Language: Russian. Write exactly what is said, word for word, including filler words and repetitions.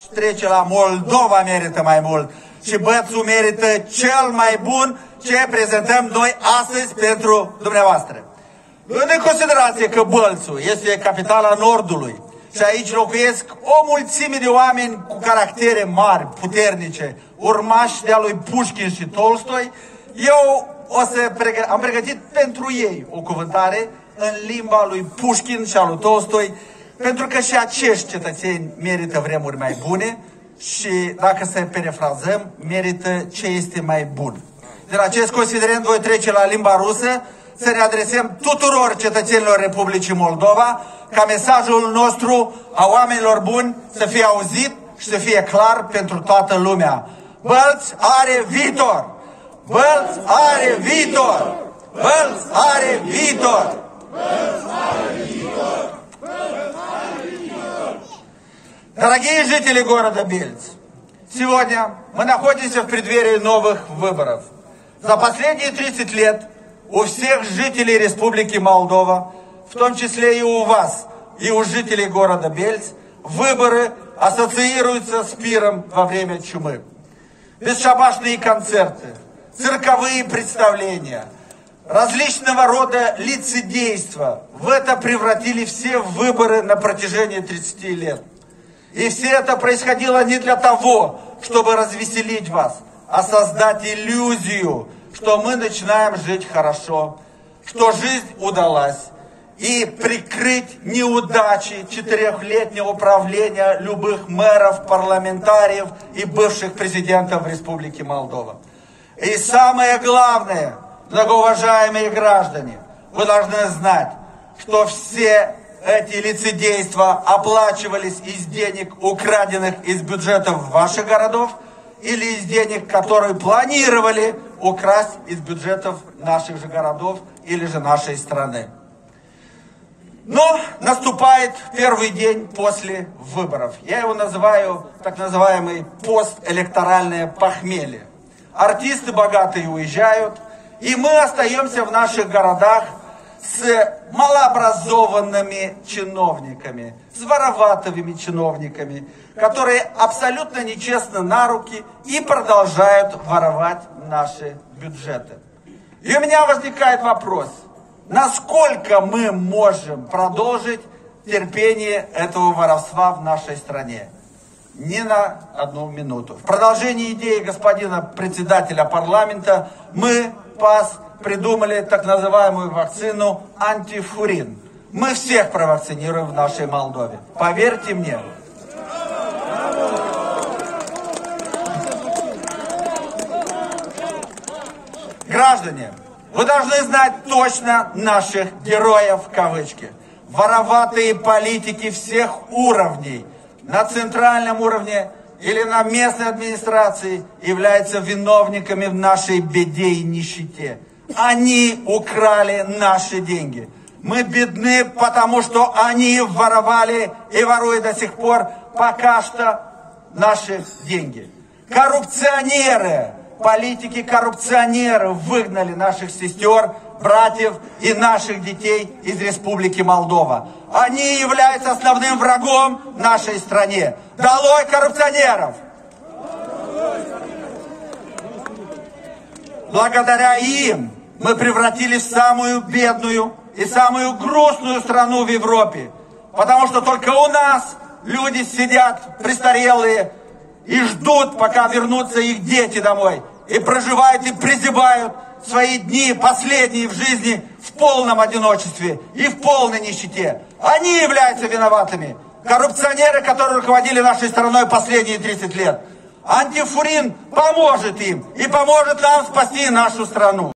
trece la Moldova merită mai mult și Bălțul merită cel mai bun ce prezentăm noi astăzi pentru dumneavoastră. Luând în considerație că Bălțul este capitala Nordului și aici locuiesc o mulțime de oameni cu caractere mari, puternice, urmași de-a lui Pușkin și Tolstoi, eu o să pregă- am pregătit pentru ei o cuvântare în limba lui Pușkin și a lui Tolstoi, pentru că și acești cetățeni merită vremuri mai bune și, dacă să perefrazăm, merită ce este mai bun. De la acest considerent voi trece la limba rusă, să ne adresăm tuturor cetățenilor Republicii Moldova, ca mesajul nostru a oamenilor buni să fie auzit și să fie clar pentru toată lumea. Bălț are viitor! Bălț are viitor! Bălț are viitor! Бălț are viitor! Дорогие жители города Бельц, сегодня мы находимся в преддверии новых выборов. За последние тридцать лет у всех жителей Республики Молдова, в том числе и у вас, и у жителей города Бельц, выборы ассоциируются с пиром во время чумы. Бесшабашные концерты, цирковые представления, различного рода лицедейства. В это превратили все выборы на протяжении тридцати лет. И все это происходило не для того, чтобы развеселить вас, а создать иллюзию, что мы начинаем жить хорошо, что жизнь удалась, и прикрыть неудачи четырехлетнего правления любых мэров, парламентариев и бывших президентов Республики Молдова. И самое главное, многоуважаемые граждане, вы должны знать, что все эти лицедейства оплачивались из денег, украденных из бюджетов ваших городов, или из денег, которые планировали украсть из бюджетов наших же городов или же нашей страны. Но наступает первый день после выборов. Я его называю так называемый постэлекторальное похмелье. Артисты богатые уезжают, и мы остаемся в наших городах с малообразованными чиновниками, с вороватыми чиновниками, которые абсолютно нечестно на руки и продолжают воровать наши бюджеты. И у меня возникает вопрос, насколько мы можем продолжить терпение этого воровства в нашей стране? Ни на одну минуту. В продолжении идеи господина председателя парламента мы, ПАС, придумали так называемую вакцину антифурин. Мы всех провакцинируем в нашей Молдове. Поверьте мне. Граждане, вы должны знать точно наших героев в кавычки. Вороватые политики всех уровней, на центральном уровне или на местной администрации, являются виновниками в нашей беде и нищете. Они украли наши деньги. Мы бедны, потому что они воровали и воруют до сих пор пока что наши деньги. Коррупционеры, политики-коррупционеры выгнали наших сестер, братьев и наших детей из Республики Молдова. Они являются основным врагом нашей стране. Долой коррупционеров! Благодаря им мы превратились в самую бедную и самую грустную страну в Европе. Потому что только у нас люди сидят престарелые и ждут, пока вернутся их дети домой. И проживают и прозябают свои дни последние в жизни в полном одиночестве и в полной нищете. Они являются виноватыми. Коррупционеры, которые руководили нашей страной последние тридцать лет. Антифурин поможет им и поможет нам спасти нашу страну.